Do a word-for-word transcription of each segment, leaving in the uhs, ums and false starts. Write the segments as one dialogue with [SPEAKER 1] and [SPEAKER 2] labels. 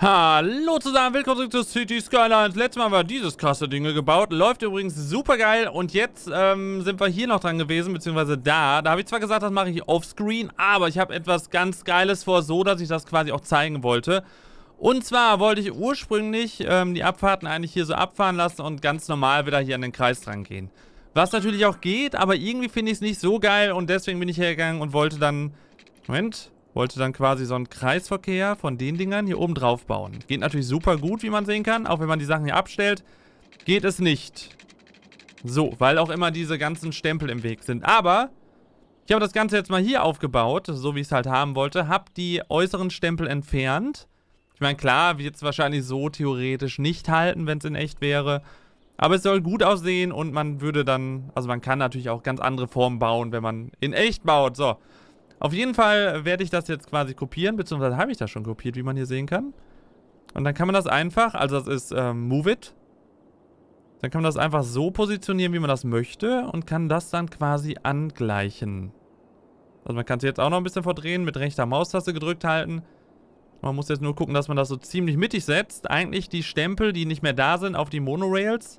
[SPEAKER 1] Hallo zusammen, willkommen zurück zu City Skylines. Letztes Mal war dieses krasse Ding gebaut. Läuft übrigens super geil. Und jetzt ähm, sind wir hier noch dran gewesen, beziehungsweise da. Da habe ich zwar gesagt, das mache ich offscreen, aber ich habe etwas ganz Geiles vor, so dass ich das quasi auch zeigen wollte. Und zwar wollte ich ursprünglich ähm, die Abfahrten eigentlich hier so abfahren lassen und ganz normal wieder hier an den Kreis dran gehen. Was natürlich auch geht, aber irgendwie finde ich es nicht so geil und deswegen bin ich hergegangen und wollte dann... Moment... Wollte dann quasi so einen Kreisverkehr von den Dingern hier oben drauf bauen. Geht natürlich super gut, wie man sehen kann. Auch wenn man die Sachen hier abstellt, geht es nicht. So, weil auch immer diese ganzen Stempel im Weg sind. Aber ich habe das Ganze jetzt mal hier aufgebaut, so wie ich es halt haben wollte. Habe die äußeren Stempel entfernt. Ich meine, klar, wird es wahrscheinlich so theoretisch nicht halten, wenn es in echt wäre. Aber es soll gut aussehen und man würde dann... Also man kann natürlich auch ganz andere Formen bauen, wenn man in echt baut. So. Auf jeden Fall werde ich das jetzt quasi kopieren, beziehungsweise habe ich das schon kopiert, wie man hier sehen kann. Und dann kann man das einfach, also das ist ähm, Move It. Dann kann man das einfach so positionieren, wie man das möchte und kann das dann quasi angleichen. Also man kann es jetzt auch noch ein bisschen verdrehen, mit rechter Maustaste gedrückt halten. Man muss jetzt nur gucken, dass man das so ziemlich mittig setzt. Eigentlich die Stempel, die nicht mehr da sind, auf die Monorails.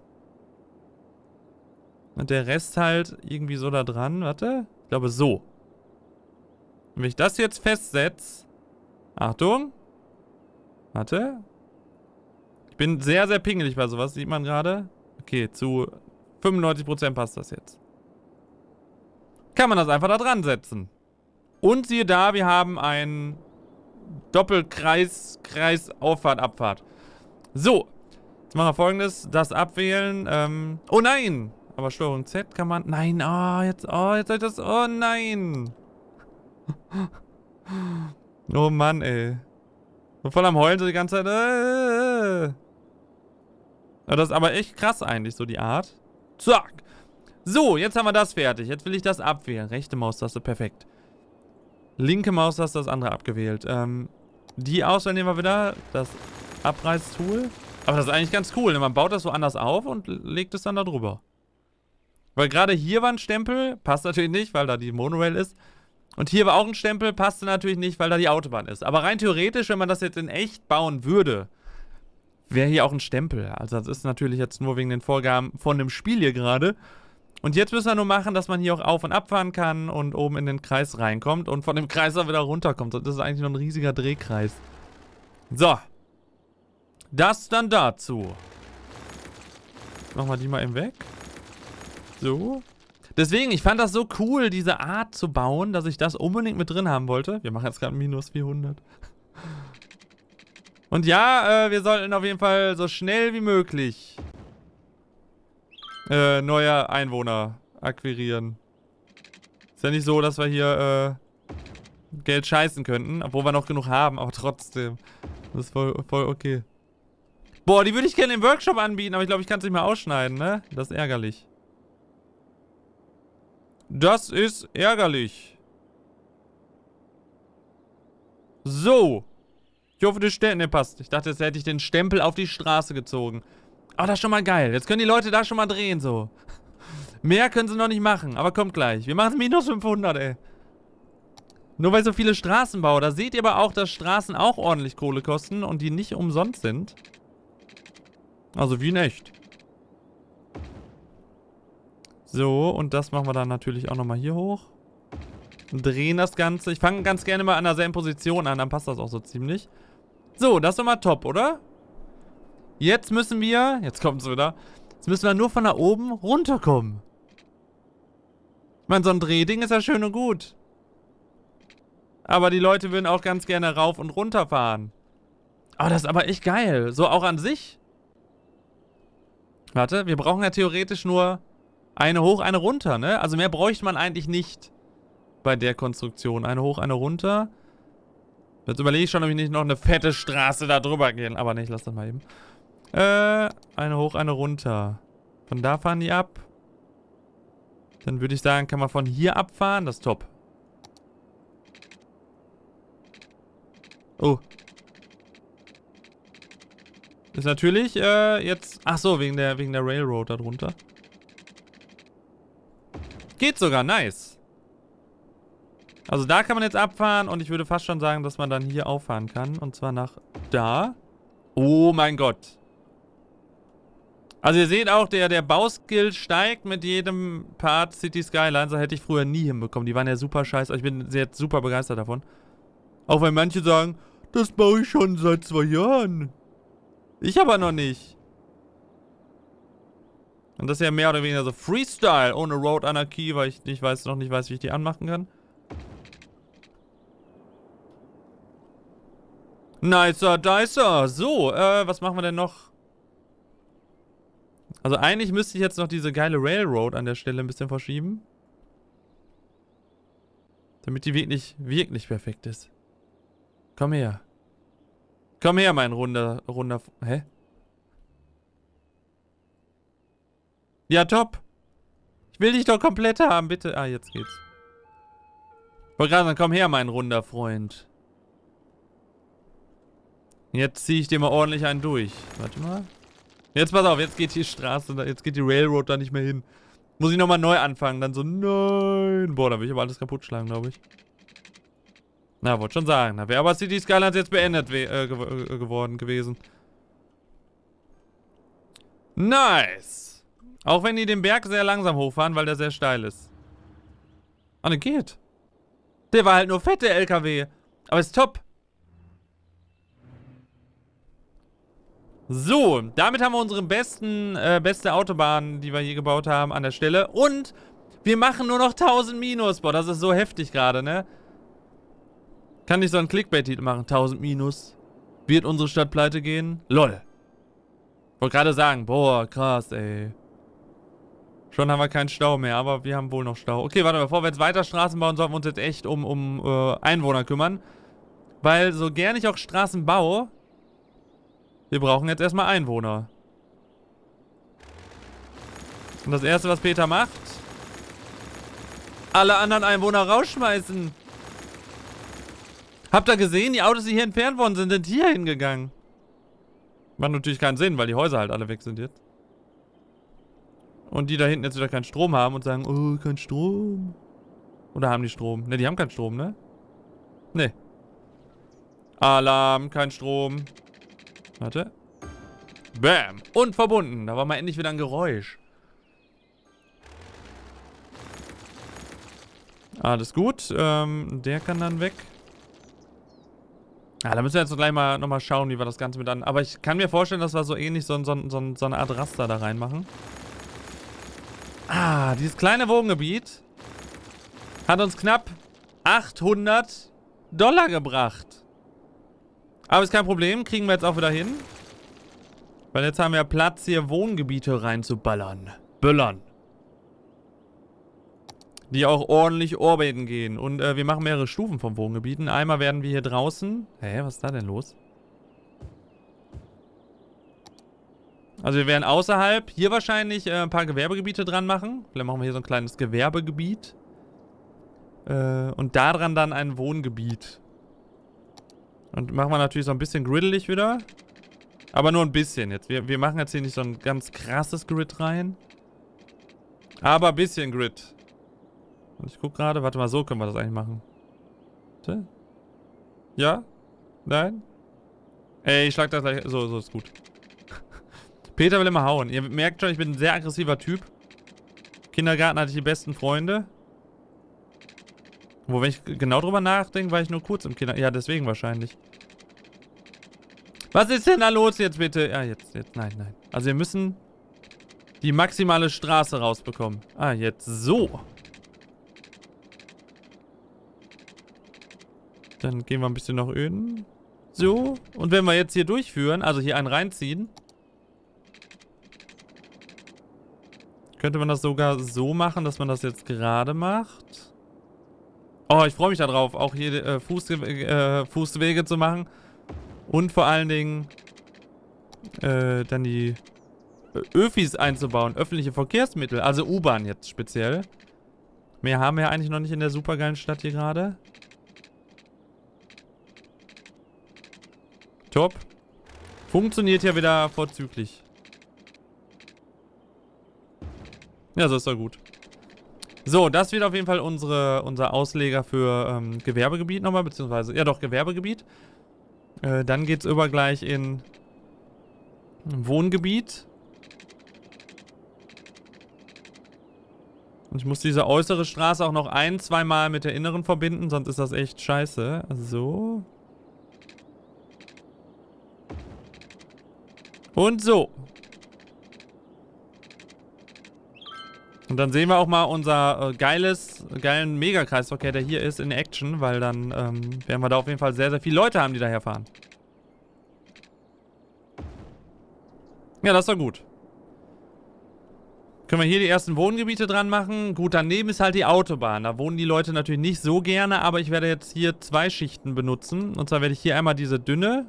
[SPEAKER 1] Und der Rest halt irgendwie so da dran, warte. Ich glaube so. Und wenn ich das jetzt festsetze... Achtung. Warte. Ich bin sehr, sehr pingelig bei sowas, sieht man gerade. Okay, zu fünfundneunzig Prozent passt das jetzt. Kann man das einfach da dran setzen. Und siehe da, wir haben ein Doppelkreis, Kreis, Auffahrt, Abfahrt. So. Jetzt machen wir Folgendes. Das abwählen. Ähm, oh nein! Aber Steuerung Z kann man... Nein, oh, jetzt... Oh, jetzt soll ich das... Oh nein! Oh Mann, ey. Voll am Heulen so die ganze Zeit. Äh. Ja, das ist aber echt krass eigentlich, so die Art. Zack. So, jetzt haben wir das fertig. Jetzt will ich das abwählen. Rechte Maustaste, perfekt. Linke Maustaste, das andere abgewählt. Ähm, die Auswahl nehmen wir wieder. Das Abreißtool. Aber das ist eigentlich ganz cool. Man baut das so anders auf und legt es dann da drüber. Weil gerade hier war ein Stempel. Passt natürlich nicht, weil da die Monorail ist. Und hier war auch ein Stempel, passte natürlich nicht, weil da die Autobahn ist. Aber rein theoretisch, wenn man das jetzt in echt bauen würde, wäre hier auch ein Stempel. Also das ist natürlich jetzt nur wegen den Vorgaben von dem Spiel hier gerade. Und jetzt müssen wir nur machen, dass man hier auch auf- und abfahren kann und oben in den Kreis reinkommt und von dem Kreis auch wieder runterkommt. Das ist eigentlich noch ein riesiger Drehkreis. So. Das dann dazu. Machen wir die mal eben weg. So. Deswegen, ich fand das so cool, diese Art zu bauen, dass ich das unbedingt mit drin haben wollte. Wir machen jetzt gerade minus vierhundert. Und ja, äh, wir sollten auf jeden Fall so schnell wie möglich äh, neue Einwohner akquirieren. Ist ja nicht so, dass wir hier äh, Geld scheißen könnten, obwohl wir noch genug haben, aber trotzdem. Das ist voll, voll okay. Boah, die würde ich gerne im Workshop anbieten, aber ich glaube, ich kann es nicht mehr ausschneiden, ne? Das ist ärgerlich. Das ist ärgerlich. So. Ich hoffe, der Stempel passt. Ich dachte, jetzt hätte ich den Stempel auf die Straße gezogen. Aber das ist schon mal geil. Jetzt können die Leute da schon mal drehen, so. Mehr können sie noch nicht machen, aber kommt gleich. Wir machen es minus fünfhundert, ey. Nur weil so viele Straßen bauen. Da seht ihr aber auch, dass Straßen auch ordentlich Kohle kosten und die nicht umsonst sind. Also wie in echt. So, und das machen wir dann natürlich auch nochmal hier hoch. Drehen das Ganze. Ich fange ganz gerne mal an derselben Position an, dann passt das auch so ziemlich. So, das ist doch mal top, oder? Jetzt müssen wir, jetzt kommt es wieder, jetzt müssen wir nur von da oben runterkommen. Ich meine, so ein Drehding ist ja schön und gut. Aber die Leute würden auch ganz gerne rauf und runter fahren. Aber das ist aber echt geil. So auch an sich. Warte, wir brauchen ja theoretisch nur... Eine hoch, eine runter, ne? Also mehr bräuchte man eigentlich nicht bei der Konstruktion. Eine hoch, eine runter. Jetzt überlege ich schon, ob ich nicht noch eine fette Straße da drüber gehen. Aber nicht, lass das mal eben. Äh, eine hoch, eine runter. Von da fahren die ab. Dann würde ich sagen, kann man von hier abfahren. Das ist top. Oh. Ist natürlich, äh, jetzt... Ach so, wegen der, wegen der Railroad da drunter. Geht sogar, nice. Also da kann man jetzt abfahren und ich würde fast schon sagen, dass man dann hier auffahren kann. Und zwar nach da. Oh mein Gott. Also ihr seht auch, der, der Bauskill steigt mit jedem Part City Skylines. Das hätte ich früher nie hinbekommen. Die waren ja super scheiße. Ich bin jetzt super begeistert davon. Auch wenn manche sagen, das baue ich schon seit zwei Jahren. Ich aber noch nicht. Und das ist ja mehr oder weniger so Freestyle ohne Road Anarchie, weil ich nicht weiß, noch nicht weiß, wie ich die anmachen kann. Nicer Dicer. So, äh, was machen wir denn noch? Also eigentlich müsste ich jetzt noch diese geile Railroad an der Stelle ein bisschen verschieben. Damit die wirklich, wirklich perfekt ist. Komm her. Komm her, mein runder, runder... Hä? Ja, top. Ich will dich doch komplett haben, bitte. Ah, jetzt geht's. Ich wollte gerade sagen, komm her, mein runder Freund. Jetzt ziehe ich dir mal ordentlich einen durch. Warte mal. Jetzt pass auf, jetzt geht die Straße, jetzt geht die Railroad da nicht mehr hin. Muss ich nochmal neu anfangen, dann so, nein. Boah, da will ich aber alles kaputt schlagen, glaube ich. Na, wollte schon sagen. Da wäre aber City Skylines jetzt beendet we äh, gew äh, geworden gewesen. Nice. Auch wenn die den Berg sehr langsam hochfahren, weil der sehr steil ist. Ah, ne, geht. Der war halt nur fett, der L K W. Aber ist top. So, damit haben wir unsere besten, äh, beste Autobahn, die wir je gebaut haben, an der Stelle. Und wir machen nur noch tausend Minus. Boah, das ist so heftig gerade, ne? Kann nicht so einen Clickbait-Titel machen. tausend Minus. Wird unsere Stadt pleite gehen? Lol. Wollte gerade sagen, boah, krass, ey. Schon haben wir keinen Stau mehr, aber wir haben wohl noch Stau. Okay, warte, bevor wir jetzt weiter Straßen bauen, sollten wir uns jetzt echt um, um äh, Einwohner kümmern. Weil so gern ich auch Straßen baue, wir brauchen jetzt erstmal Einwohner. Und das erste, was Peter macht, alle anderen Einwohner rausschmeißen. Habt ihr gesehen, die Autos, die hier entfernt worden sind, sind hier hingegangen. Macht natürlich keinen Sinn, weil die Häuser halt alle weg sind jetzt. Und die da hinten jetzt wieder keinen Strom haben und sagen, oh, kein Strom. Oder haben die Strom? Ne, die haben keinen Strom, ne? Ne. Alarm, kein Strom. Warte. Bam. Und verbunden. Da war mal endlich wieder ein Geräusch. Alles gut. Ähm, der kann dann weg. Ja, da müssen wir jetzt gleich mal nochmal schauen, wie wir das Ganze mit an... Aber ich kann mir vorstellen, dass wir so ähnlich so, so, so, so eine Art Raster da reinmachen. Ah, dieses kleine Wohngebiet hat uns knapp achthundert Dollar gebracht. Aber ist kein Problem, kriegen wir jetzt auch wieder hin. Weil jetzt haben wir Platz, hier Wohngebiete reinzuballern. Böllern. Die auch ordentlich orbiten gehen. Und äh, wir machen mehrere Stufen von Wohngebieten. Einmal werden wir hier draußen... Hä, was ist da denn los? Also wir werden außerhalb hier wahrscheinlich äh, ein paar Gewerbegebiete dran machen. Vielleicht machen wir hier so ein kleines Gewerbegebiet. Äh, und daran dann ein Wohngebiet. Und machen wir natürlich so ein bisschen griddelig wieder. Aber nur ein bisschen jetzt. Wir, wir machen jetzt hier nicht so ein ganz krasses Grid rein. Aber ein bisschen Grid. Und ich guck gerade, warte mal, so können wir das eigentlich machen. Warte. Ja? Nein? Ey, ich schlag das gleich. So, so ist gut. Peter will immer hauen. Ihr merkt schon, ich bin ein sehr aggressiver Typ. Im Kindergarten hatte ich die besten Freunde. Wo, wenn ich genau drüber nachdenke, war ich nur kurz im Kindergarten. Ja, deswegen wahrscheinlich. Was ist denn da los jetzt bitte? Ja, jetzt, jetzt, nein, nein. Also wir müssen die maximale Straße rausbekommen. Ah, jetzt so. Dann gehen wir ein bisschen nach unten. So. Und wenn wir jetzt hier durchführen, also hier einen reinziehen, könnte man das sogar so machen, dass man das jetzt gerade macht. Oh, ich freue mich darauf, auch hier äh, Fuß, äh, Fußwege zu machen. Und vor allen Dingen äh, dann die Öfis einzubauen. Öffentliche Verkehrsmittel, also U-Bahn jetzt speziell. Mehr haben wir ja eigentlich noch nicht in der supergeilen Stadt hier gerade. Top. Funktioniert ja wieder vorzüglich. Ja, so ist doch gut. So, das wird auf jeden Fall unsere, unser Ausleger für ähm, Gewerbegebiet nochmal, beziehungsweise, ja doch, Gewerbegebiet. Äh, dann geht's über gleich in Ein Wohngebiet. Und ich muss diese äußere Straße auch noch ein, zweimal mit der inneren verbinden, sonst ist das echt scheiße. So. Und so. Und dann sehen wir auch mal unser äh, geiles, geilen Megakreisverkehr, der hier ist, in Action, weil dann ähm, werden wir da auf jeden Fall sehr, sehr viele Leute haben, die daher fahren. Ja, das ist doch gut. Können wir hier die ersten Wohngebiete dran machen. Gut, daneben ist halt die Autobahn. Da wohnen die Leute natürlich nicht so gerne, aber ich werde jetzt hier zwei Schichten benutzen. Und zwar werde ich hier einmal diese dünne,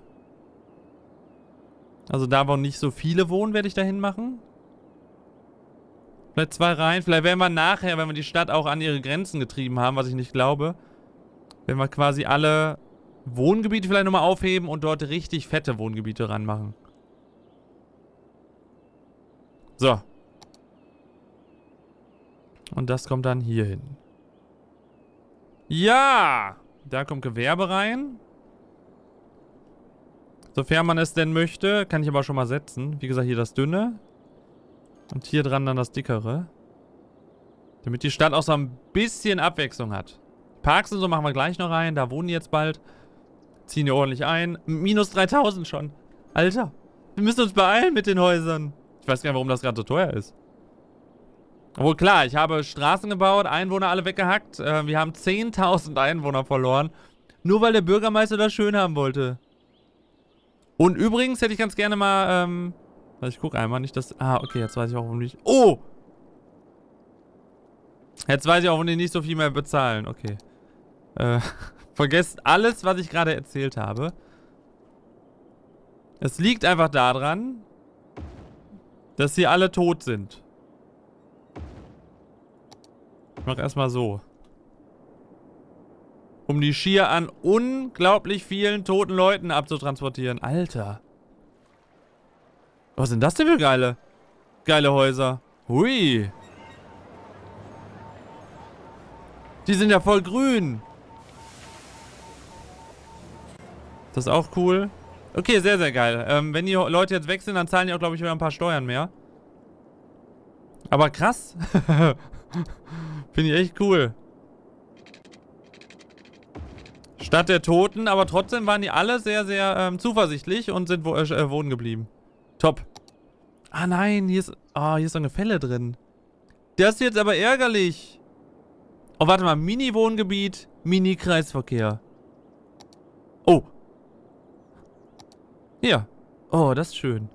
[SPEAKER 1] also da, wo nicht so viele wohnen, werde ich dahin machen. Vielleicht zwei Reihen. Vielleicht werden wir nachher, wenn wir die Stadt auch an ihre Grenzen getrieben haben, was ich nicht glaube, werden wir quasi alle Wohngebiete vielleicht nochmal aufheben und dort richtig fette Wohngebiete ranmachen. So. Und das kommt dann hier hin. Ja! Da kommt Gewerbe rein. Sofern man es denn möchte. Kann ich aber schon mal setzen. Wie gesagt, hier das dünne. Und hier dran dann das dickere. Damit die Stadt auch so ein bisschen Abwechslung hat. Parks und so machen wir gleich noch rein. Da wohnen die jetzt bald. Ziehen hier ordentlich ein. Minus dreitausend schon. Alter. Wir müssen uns beeilen mit den Häusern. Ich weiß gar nicht, warum das gerade so teuer ist. Obwohl klar, ich habe Straßen gebaut, Einwohner alle weggehackt. Äh, wir haben zehntausend Einwohner verloren. Nur weil der Bürgermeister das schön haben wollte. Und übrigens hätte ich ganz gerne mal, ähm... Also ich gucke einmal nicht, dass... Ah, okay, jetzt weiß ich auch, warum nicht... Oh! Jetzt weiß ich auch, warum die nicht so viel mehr bezahlen. Okay. Äh, vergesst alles, was ich gerade erzählt habe. Es liegt einfach daran, dass sie alle tot sind. Ich mach erstmal so. Um die schier an unglaublich vielen toten Leuten abzutransportieren. Alter. Was sind das denn für geile, geile Häuser? Hui. Die sind ja voll grün. Das ist auch cool. Okay, sehr, sehr geil. Ähm, wenn die Leute jetzt weg sind, dann zahlen die auch, glaube ich, wieder ein paar Steuern mehr. Aber krass. Finde ich echt cool. Stadt der Toten, aber trotzdem waren die alle sehr, sehr ähm, zuversichtlich und sind wo, äh, wohnen geblieben. Top. Ah nein, hier ist, oh, hier ist so eine Fälle drin. Das ist jetzt aber ärgerlich. Oh, warte mal. Mini-Wohngebiet, Mini-Kreisverkehr. Oh. Ja. Oh, das ist schön.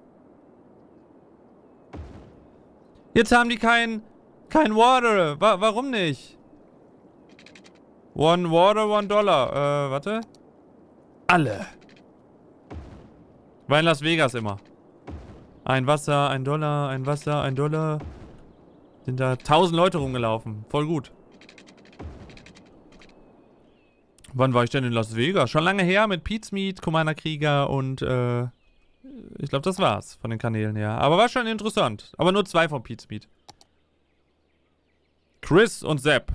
[SPEAKER 1] Jetzt haben die kein, kein Water. Wa warum nicht? One Water, one Dollar. Äh, warte. Alle. War in Las Vegas immer. Ein Wasser, ein Dollar, ein Wasser, ein Dollar. Sind da tausend Leute rumgelaufen. Voll gut. Wann war ich denn in Las Vegas? Schon lange her mit Pete's Meat, Commander Krieger und äh, ich glaube, das war's von den Kanälen her. Aber war schon interessant. Aber nur zwei von Pete's Meat. Chris und Sepp.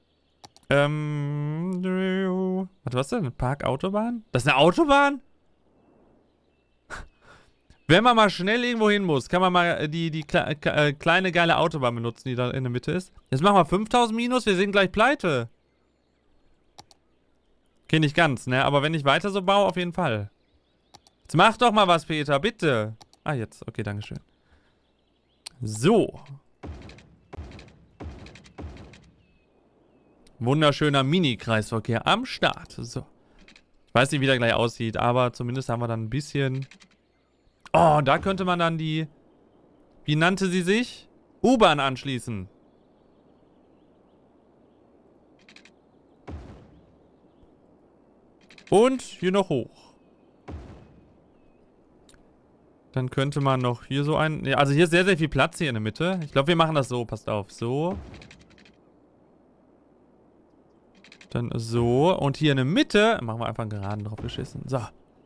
[SPEAKER 1] Ähm. Warte, was ist denn? Parkautobahn? Das ist eine Autobahn? Wenn man mal schnell irgendwo hin muss, kann man mal die, die kle äh, kleine geile Autobahn benutzen, die da in der Mitte ist. Jetzt machen wir fünftausend Minus, wir sind gleich pleite. Okay, nicht ganz, ne? Aber wenn ich weiter so baue, auf jeden Fall. Jetzt mach doch mal was, Peter, bitte. Ah, jetzt. Okay, dankeschön. So. Wunderschöner Mini-Kreisverkehr am Start. So. Ich weiß nicht, wie der gleich aussieht, aber zumindest haben wir dann ein bisschen... Oh, da könnte man dann die... Wie nannte sie sich? U-Bahn anschließen. Und hier noch hoch. Dann könnte man noch hier so ein... Ja, also hier ist sehr, sehr viel Platz hier in der Mitte. Ich glaube, wir machen das so. Passt auf. So. Dann so. Und hier in der Mitte... Machen wir einfach einen Geraden drauf geschissen. So.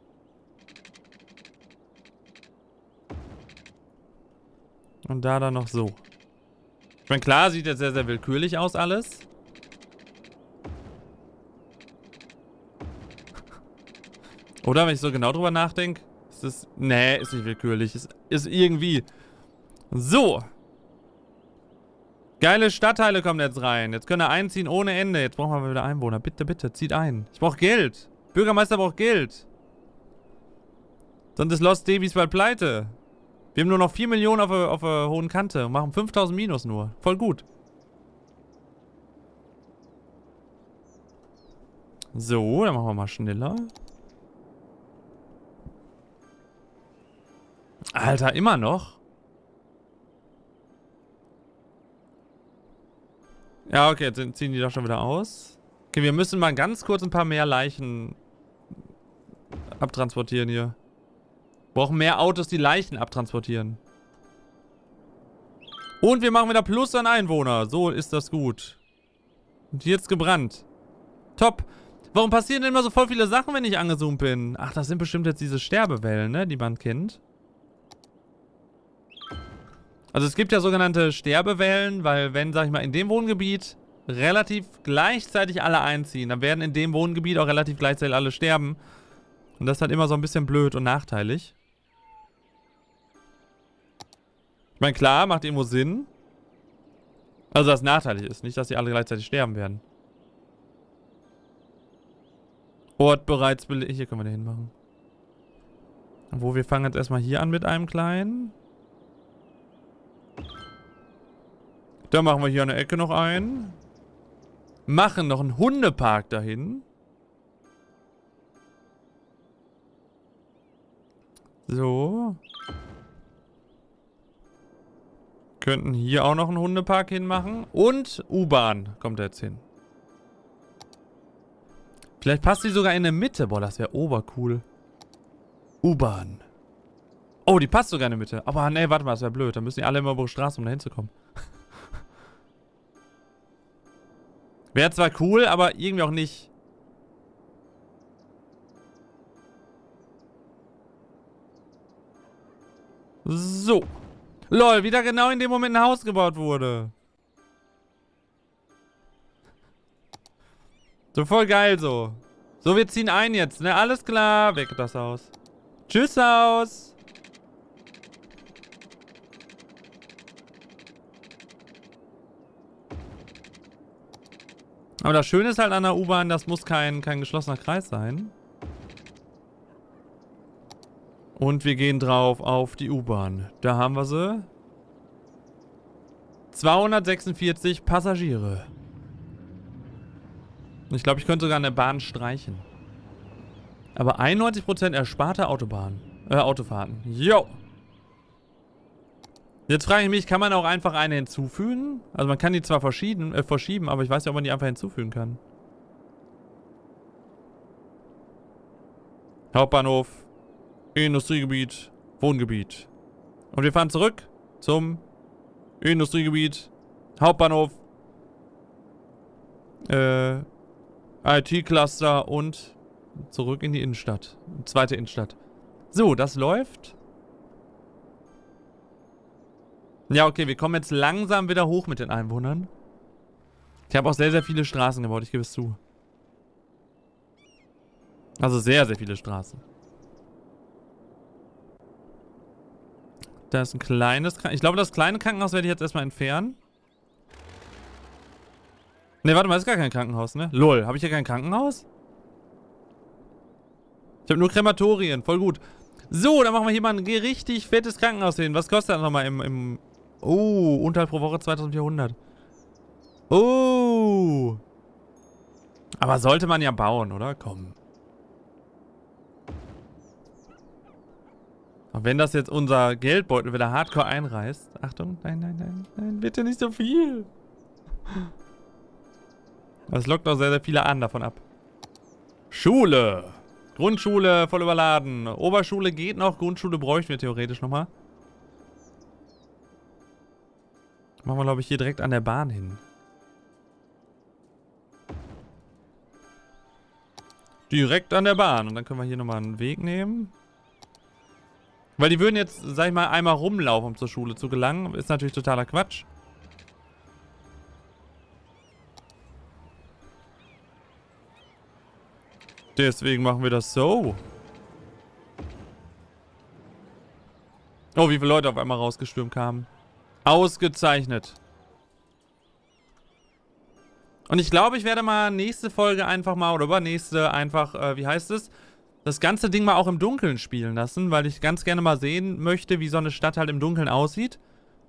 [SPEAKER 1] Und da dann noch so. Ich meine, klar, sieht jetzt sehr, sehr willkürlich aus alles. Oder, wenn ich so genau drüber nachdenke, Ist das... Nee, ist nicht willkürlich. Ist, ist irgendwie... So. Geile Stadtteile kommen jetzt rein. Jetzt können wir einziehen ohne Ende. Jetzt brauchen wir wieder Einwohner. Bitte, bitte, zieht ein. Ich brauche Geld. Bürgermeister braucht Geld. Sonst ist Lost Davies bald pleite. Wir haben nur noch vier Millionen auf der, auf der hohen Kante und machen fünftausend Minus nur. Voll gut. So, dann machen wir mal schneller. Alter, immer noch? Ja, okay, jetzt ziehen die doch schon wieder aus. Okay, wir müssen mal ganz kurz ein paar mehr Leichen abtransportieren hier. Wir brauchen mehr Autos, die Leichen abtransportieren. Und wir machen wieder Plus an Einwohner. So ist das gut. Und jetzt gebrannt. Top. Warum passieren denn immer so voll viele Sachen, wenn ich angezoomt bin? Ach, das sind bestimmt jetzt diese Sterbewellen, ne, die man kennt. Also es gibt ja sogenannte Sterbewellen, weil wenn, sag ich mal, in dem Wohngebiet relativ gleichzeitig alle einziehen, dann werden in dem Wohngebiet auch relativ gleichzeitig alle sterben. Und das ist halt immer so ein bisschen blöd und nachteilig. Ich meine, klar, macht irgendwo Sinn. Also, dass es nachteilig ist. Nicht, dass sie alle gleichzeitig sterben werden. Ort bereits belegt. Hier können wir den hinmachen. Wo wir fangen jetzt erstmal hier an mit einem kleinen. Dann machen wir hier an der Ecke noch einen. Machen noch einen Hundepark dahin. So. Könnten hier auch noch einen Hundepark hinmachen. Und U-Bahn kommt jetzt hin. Vielleicht passt die sogar in der Mitte. Boah, das wäre obercool. U-Bahn. Oh, die passt sogar in der Mitte. Aber nee, warte mal, das wäre blöd. Dann müssen die alle immer über die Straße, um da hinzukommen. Wäre zwar cool, aber irgendwie auch nicht. So. Lol, wieder genau in dem Moment ein Haus gebaut wurde. So voll geil so. So, wir ziehen ein jetzt, ne? Alles klar. Weg das Haus. Tschüss, Haus. Aber das Schöne ist halt an der U-Bahn, das muss kein, kein geschlossener Kreis sein. Und wir gehen drauf auf die U-Bahn. Da haben wir sie. zweihundertsechsundvierzig Passagiere. Ich glaube, ich könnte sogar eine Bahn streichen. Aber einundneunzig Prozent ersparte Autobahn. Äh, Autofahrten. Jo. Jetzt frage ich mich, kann man auch einfach eine hinzufügen? Also man kann die zwar verschieben, äh, verschieben, aber ich weiß nicht, ob man die einfach hinzufügen kann. Hauptbahnhof. Industriegebiet. Wohngebiet. Und wir fahren zurück zum Industriegebiet. Hauptbahnhof. Äh, I T-Cluster und zurück in die Innenstadt. Zweite Innenstadt. So, das läuft. Ja, okay, wir kommen jetzt langsam wieder hoch mit den Einwohnern. Ich habe auch sehr, sehr viele Straßen gebaut, ich gebe es zu. Also sehr, sehr viele Straßen. Da ist ein kleines Krankenhaus. Ich glaube, das kleine Krankenhaus werde ich jetzt erstmal entfernen. Ne, warte mal, das ist gar kein Krankenhaus, ne? Lol, habe ich hier kein Krankenhaus? Ich habe nur Krematorien, voll gut. So, dann machen wir hier mal ein richtig fettes Krankenhaus hin. Was kostet das nochmal im, im... Oh, Unterhalt pro Woche zweitausendvierhundert. Oh. Aber sollte man ja bauen, oder? Komm. Und wenn das jetzt unser Geldbeutel wieder hardcore einreißt. Achtung, nein, nein, nein, nein, bitte nicht so viel. Das lockt auch sehr, sehr viele an davon ab. Schule. Grundschule voll überladen. Oberschule geht noch. Grundschule bräuchten wir theoretisch nochmal. Machen wir, glaube ich, hier direkt an der Bahn hin. Direkt an der Bahn. Und dann können wir hier nochmal einen Weg nehmen. Weil die würden jetzt, sag ich mal, einmal rumlaufen, um zur Schule zu gelangen. Ist natürlich totaler Quatsch. Deswegen machen wir das so. Oh, wie viele Leute auf einmal rausgestürmt kamen. Ausgezeichnet. Und ich glaube, ich werde mal nächste Folge einfach mal, oder übernächste einfach, äh, wie heißt es? Das ganze Ding mal auch im Dunkeln spielen lassen, weil ich ganz gerne mal sehen möchte, wie so eine Stadt halt im Dunkeln aussieht.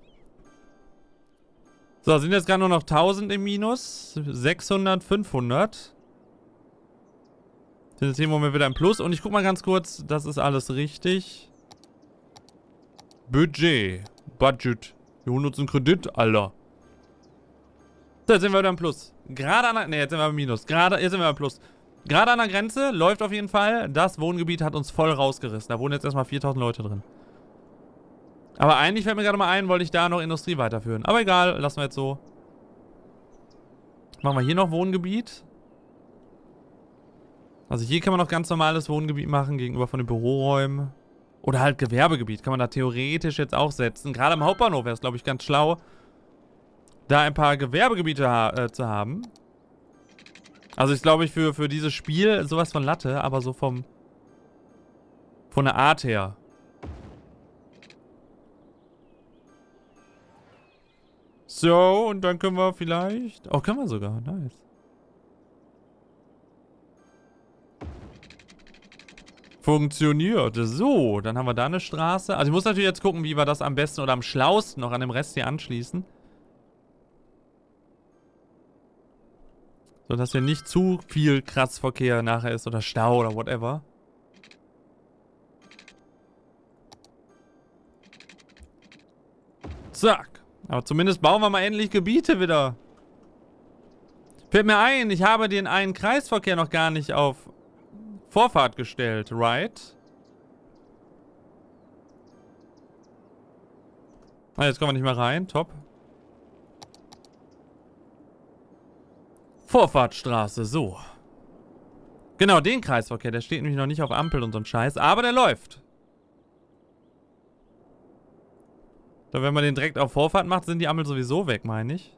[SPEAKER 1] So, sind jetzt gerade nur noch tausend im Minus. sechshundert, fünfhundert. Sind jetzt hier im Moment wieder im Plus. Und ich guck mal ganz kurz, das ist alles richtig. Budget. Budget. Wir holen uns einen Kredit, Alter. So, jetzt sind wir wieder im Plus. Gerade an der... Ne, jetzt sind wir im Minus. Gerade... Jetzt sind wir im Plus. Gerade an der Grenze. Läuft auf jeden Fall. Das Wohngebiet hat uns voll rausgerissen. Da wohnen jetzt erstmal viertausend Leute drin. Aber eigentlich fällt mir gerade mal ein, wollte ich da noch Industrie weiterführen. Aber egal, lassen wir jetzt so. Machen wir hier noch Wohngebiet. Also hier kann man noch ganz normales Wohngebiet machen, gegenüber von den Büroräumen. Oder halt Gewerbegebiet kann man da theoretisch jetzt auch setzen. Gerade am Hauptbahnhof wäre es, glaube ich, ganz schlau, da ein paar Gewerbegebiete ha äh, zu haben. Also ich glaube, ich für, für dieses Spiel sowas von Latte, aber so vom... von der Art her. So, und dann können wir vielleicht... Oh, können wir sogar. Nice. Funktioniert. So, dann haben wir da eine Straße. Also ich muss natürlich jetzt gucken, wie wir das am besten oder am schlausten noch an dem Rest hier anschließen. So, dass hier nicht zu viel Kratzverkehr nachher ist oder Stau oder whatever. Zack. Aber zumindest bauen wir mal endlich Gebiete wieder. Fällt mir ein, ich habe den einen Kreisverkehr noch gar nicht auf Vorfahrt gestellt, right? Ah, jetzt kommen wir nicht mehr rein, top. Vorfahrtstraße, so. Genau, den Kreisverkehr, der steht nämlich noch nicht auf Ampel und so ein Scheiß, aber der läuft. Da, wenn man den direkt auf Vorfahrt macht, sind die Ampeln sowieso weg, meine ich.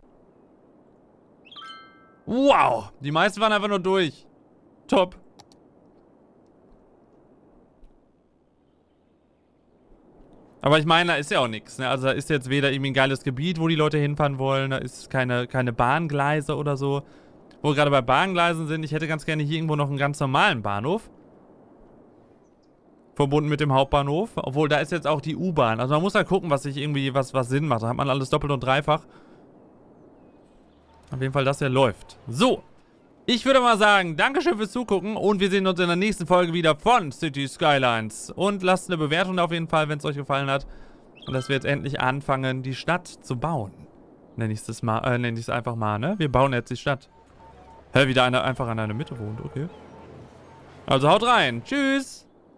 [SPEAKER 1] Wow, die meisten waren einfach nur durch. Top. Aber ich meine, da ist ja auch nichts, ne? Also da ist jetzt weder irgendwie ein geiles Gebiet, wo die Leute hinfahren wollen, da ist keine, keine Bahngleise oder so. Wo wir gerade bei Bahngleisen sind, ich hätte ganz gerne hier irgendwo noch einen ganz normalen Bahnhof. Verbunden mit dem Hauptbahnhof. Obwohl, da ist jetzt auch die U-Bahn. Also man muss halt gucken, was sich irgendwie, was, was Sinn macht. Da hat man alles doppelt und dreifach. Auf jeden Fall, dass der läuft. So. Ich würde mal sagen, Dankeschön fürs Zugucken und wir sehen uns in der nächsten Folge wieder von Cities Skylines. Und lasst eine Bewertung da auf jeden Fall, wenn es euch gefallen hat. Und dass wir jetzt endlich anfangen, die Stadt zu bauen. Nenne ich es mal, äh, nenne ich es einfach mal, ne? Wir bauen jetzt die Stadt. Hä, wieder einer einfach an einer Mitte wohnt, okay. Also haut rein. Tschüss.